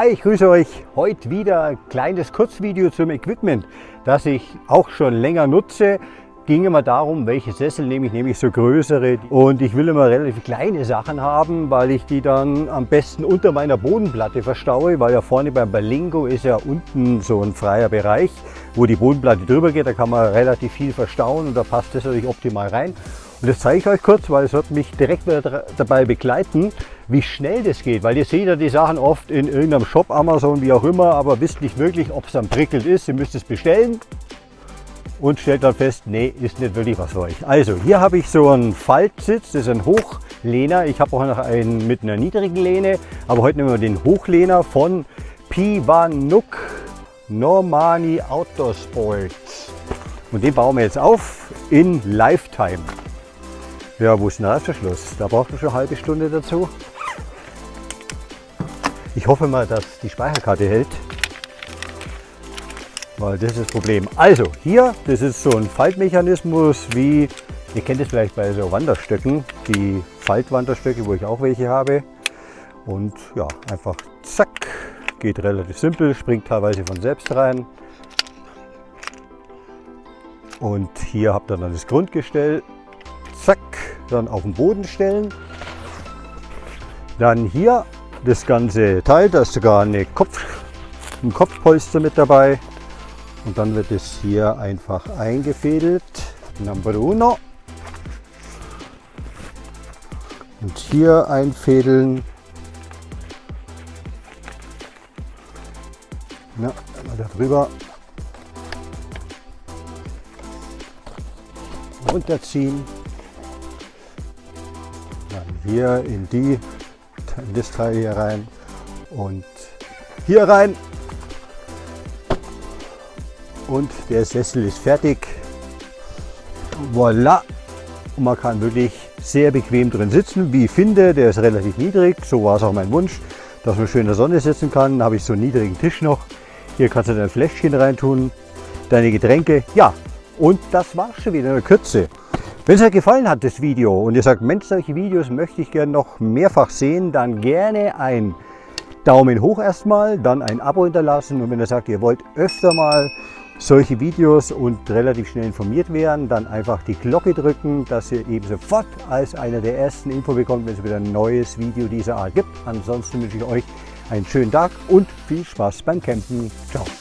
Hi, ich grüße euch. Heute wieder ein kleines Kurzvideo zum Equipment, das ich auch schon länger nutze. Ging immer darum, welche Sessel nehme ich, nämlich so größere. Und ich will immer relativ kleine Sachen haben, weil ich die dann am besten unter meiner Bodenplatte verstaue, weil ja vorne beim Berlingo ist ja unten so ein freier Bereich, wo die Bodenplatte drüber geht. Da kann man relativ viel verstauen und da passt das natürlich optimal rein. Und das zeige ich euch kurz, weil es wird mich direkt wieder dabei begleiten, wie schnell das geht. Weil ihr seht ja die Sachen oft in irgendeinem Shop, Amazon, wie auch immer, aber wisst nicht wirklich, ob es dann prickelt ist. Ihr müsst es bestellen und stellt dann fest, nee, ist nicht wirklich was für euch. Also hier habe ich so einen Faltsitz, das ist ein Hochlehner. Ich habe auch noch einen mit einer niedrigen Lehne, aber heute nehmen wir den Hochlehner von Pivanuk Normani Outdoor Sports. Und den bauen wir jetzt auf in Lifetime. Ja, wo ist denn der Reißverschluss? Da braucht man schon eine halbe Stunde dazu. Ich hoffe mal, dass die Speicherkarte hält, weil das ist das Problem. Also hier, das ist so ein Faltmechanismus, wie ihr kennt es vielleicht bei so Wanderstöcken, die Faltwanderstöcke, wo ich auch welche habe. Und ja, einfach zack, geht relativ simpel, springt teilweise von selbst rein. Und hier habt ihr dann das Grundgestell, zack, dann auf den Boden stellen. Dann hier das ganze Teil, da ist sogar ein Kopfpolster mit dabei. Und dann wird es hier einfach eingefädelt. Number uno. Und hier einfädeln. Ja, mal da drüber. Runterziehen. Dann hier in das Teil hier rein und hier rein. Und der Sessel ist fertig. Voilà! Und man kann wirklich sehr bequem drin sitzen. Wie ich finde, der ist relativ niedrig. So war es auch mein Wunsch, dass man schön in der Sonne sitzen kann. Da habe ich so einen niedrigen Tisch noch. Hier kannst du dein Fläschchen reintun, deine Getränke. Ja, und das war's schon wieder in der Kürze. Wenn es euch gefallen hat, das Video, und ihr sagt, Mensch, solche Videos möchte ich gerne noch mehrfach sehen, dann gerne ein Daumen hoch erstmal, dann ein Abo hinterlassen. Und wenn ihr sagt, ihr wollt öfter mal solche Videos und relativ schnell informiert werden, dann einfach die Glocke drücken, dass ihr eben sofort als einer der ersten Info bekommt, wenn es wieder ein neues Video dieser Art gibt. Ansonsten wünsche ich euch einen schönen Tag und viel Spaß beim Campen. Ciao.